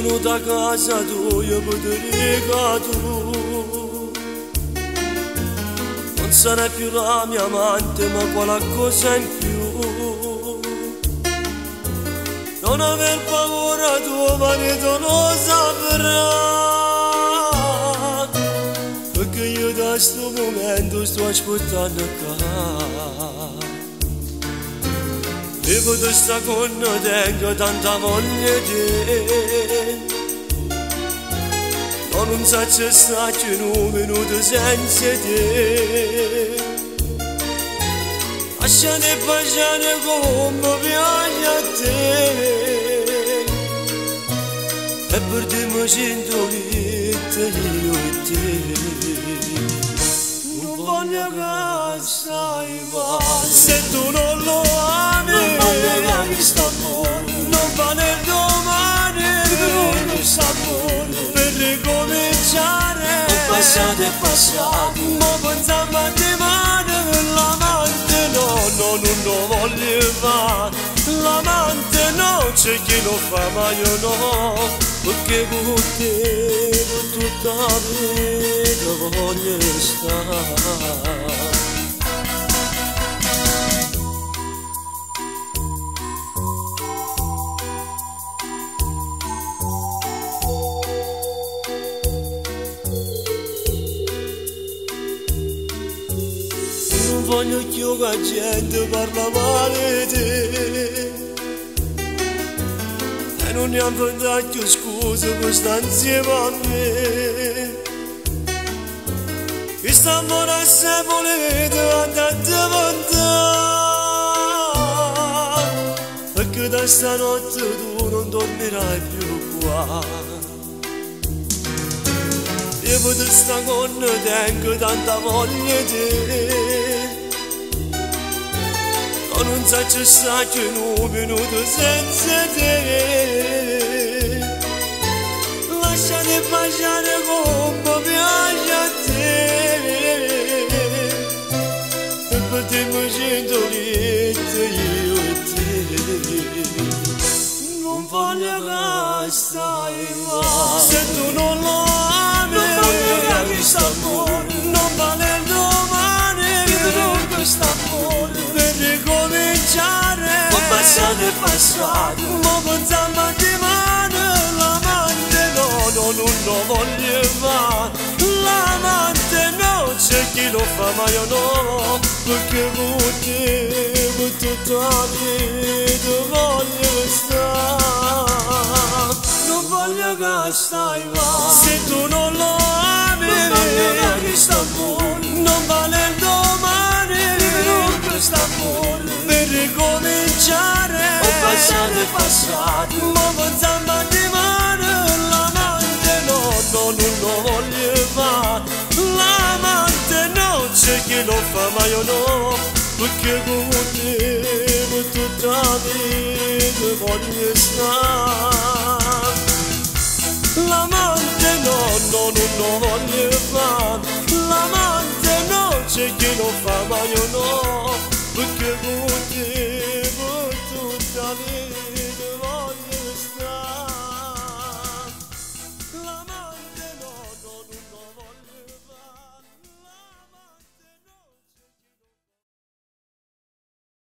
venuto a casa tua per dire tu non sarai più la mia amante, ma qualcosa in più. Non aver paura, tuo marito lo saprà, perché io da sto momento sto aspettando qua. E per sta con tengo tanta voglia di ma non sa c'è stato un minuto senza te. Lasciate baciare come piace a te, e per te mi sento litta io e te. Non voglio che stai male, se tu non lo ami, non voglio che sta amore, non vale il domani, non lo sapore, per ricominciare. Il passato è passato, ma pensiamo a te male, l'amante no, no, non lo voglio fare, l'amante no, c'è chi lo fa ma io no, perché con te per tutta la vita voglio stare. Non voglio più che la gente parla male di te, e non ne hanno più scuse per stare insieme a me. Questo amore se volete andate a vantare, perché da stanotte tu non dormirai più qua. Io per sta con tengo tanta voglia di te, ma non sa c'è stato un minuto senza te. Lasciate baciare come piace a te, e per te mi sento litta io e te. Non voglio che stai male, se tu non lo ami, non voglio che sta amore, non vale il domani, non questo amore, per ricominciare. Il passato è passato, ma pensiamo a te male, l'amante no, no, non lo voglio fare, l'amante no, c'è chi lo fa ma io no, perché con te per tutta la vita voglio stare. Non voglio che stai male, se tu non lo ami, non voglio che sta amore, non vale il domani, non questo amore, per ricominciare. Il passato è passato, ma pensiamo a te male, l'amante no, no, non lo voglio fare, l'amante no, c'è chi lo fa ma io no, perché con te per tutta la vita voglio stare. L'amante no, no, non lo voglio fare, l'amante no, c'è chi lo fa ma io no.